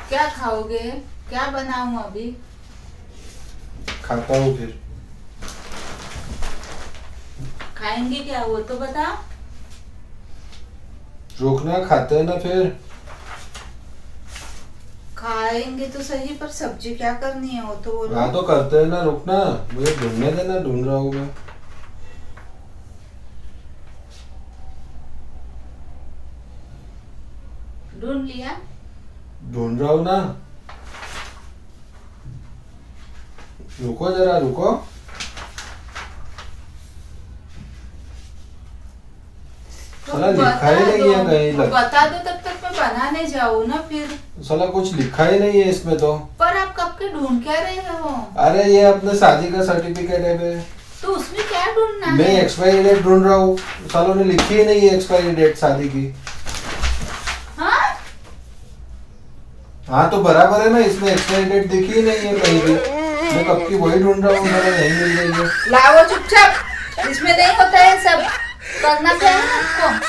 क्या खाओगे? क्या बनाऊं अभी? खाता हूँ फिर। खाएंगे क्या वो तो बताओ। रुकना, खाते हैं ना फिर। खाएंगे तो सही, पर सब्जी क्या करनी है वो तो बोलो। हाँ तो करते हैं ना, रुकना। मुझे ढूंढने देना, ढूंढ रहा हूँ मैं। ढूंढ लिया? ढूंढ रहा हूँ ना। रुको जरा, रुको। तो साला लिखा ही नहीं है कहीं तो लग। बता दो, तब तक मैं बनाने जाऊँ ना फिर। साला कुछ लिखा ही नहीं है इसमें तो। पर आप कब के ढूंढ क्या रहे हो? अरे ये अपने शादी का सर्टिफिकेट है बे। तो उसमें क्या ढूंढना मैं है? एक्सपायरी डेट ढूंढ रहा हूँ। सालों ने लिखी ही नहीं है एक्सपायरी डेट शादी की। हाँ? हाँ तो बराबर है ना, इसमें एक्सपायरी डेट दिखी ही नहीं है कहीं भी। मैं कब की वही ढूंढ रहा हूँ, मेरा नहीं मिल रही है। लाओ चुपचाप, इसमें नहीं होता है सब। करना क्या है आपको?